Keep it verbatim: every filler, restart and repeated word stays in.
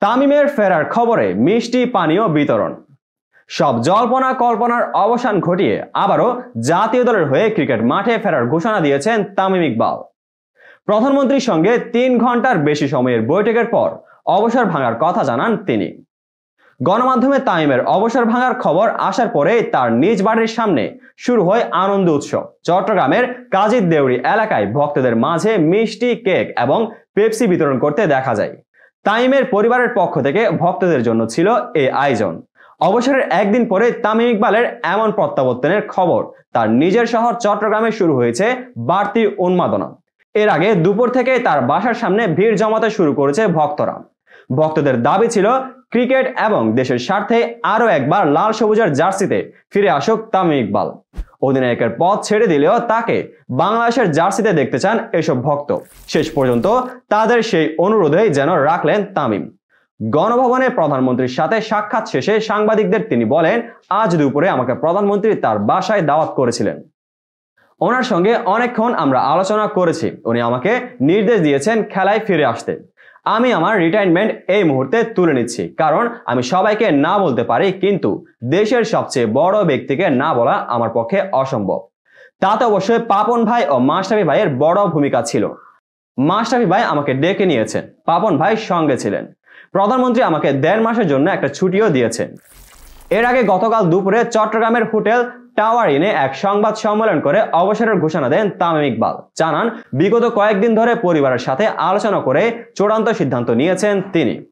তামিমের ফেরার খবরে মিষ্টি পানীয় বিতরণ। সব জল্পনা কল্পনার অবসান ঘটিয়ে আবারও জাতীয় দলের হয়ে ক্রিকেট মাঠে ফেরার ঘোষণা দিয়েছেন তামিম ইকবাল। প্রধানমন্ত্রীর সঙ্গে তিন ঘন্টার বেশি সময়ের বৈঠকের পর অবসর ভাঙার কথা জানান তিনি। গণমাধ্যমে তামিমের অবসর ভাঙার খবর আসার পরেই তার নিজ বাড়ির সামনে শুরু হয় আনন্দ উৎসব। চট্টগ্রামের কাজীর দেউরি এলাকায় ভক্তদের মাঝে মিষ্টি, কেক এবং পেপসি বিতরণ করতে দেখা যায়। তামিমের পরিবারের পক্ষ থেকে ভক্তদের জন্য ছিল এই আয়োজন। অবসরের একদিন পরে তামিম ইকবালের এমন প্রত্যাবর্তনের খবর তার নিজের শহর চট্টগ্রামে শুরু হয়েছে বাড়তি উন্মাদনা। এর আগে দুপুর থেকে তার বাসার সামনে ভিড় জমাতে শুরু করেছে ভক্তরা। ভক্তদের দাবি ছিল ক্রিকেট এবং দেশের স্বার্থে আরো একবার লাল সবুজের জার্সিতে ফিরে আসুক তামিম ইকবাল। অধিনায়কের পথ ছেড়ে দিলেও তাকে বাংলাদেশের জার্সিতে দেখতে চান এসব ভক্ত। শেষ পর্যন্ত তাদের সেই অনুরোধেই যেন রাখলেন তামিম। গণভবনে প্রধানমন্ত্রীর সাথে সাক্ষাৎ শেষে সাংবাদিকদের তিনি বলেন, আজ দুপুরে আমাকে প্রধানমন্ত্রী তার বাসায় দাওয়াত করেছিলেন। ওনার সঙ্গে অনেকক্ষণ আমরা আলোচনা করেছি। উনি আমাকে নির্দেশ দিয়েছেন খেলায় ফিরে আসতে। আমি আমার রিটায়ারমেন্ট এই মুহূর্তে তুলে নিচ্ছি, কারণ আমি সবাইকে না বলতে পারি, কিন্তু দেশের সবচেয়ে বড় ব্যক্তিকে না বলা আমার পক্ষে অসম্ভব। তাতে অবশ্যই পাপন ভাই ও মাশরাফি ভাইয়ের বড় ভূমিকা ছিল। মাশরাফি ভাই আমাকে ডেকে নিয়েছেন, পাপন ভাই সঙ্গে ছিলেন। প্রধানমন্ত্রী আমাকে দেড় মাসের জন্য একটা ছুটিও দিয়েছেন। এর আগে গতকাল দুপুরে চট্টগ্রামের হোটেল টাওয়ার ইনে এক সংবাদ সম্মেলন করে অবসরের ঘোষণা দেন তামিম ইকবাল। জানান, বিগত কয়েকদিন ধরে পরিবারের সাথে আলোচনা করে চূড়ান্ত সিদ্ধান্ত নিয়েছেন তিনি।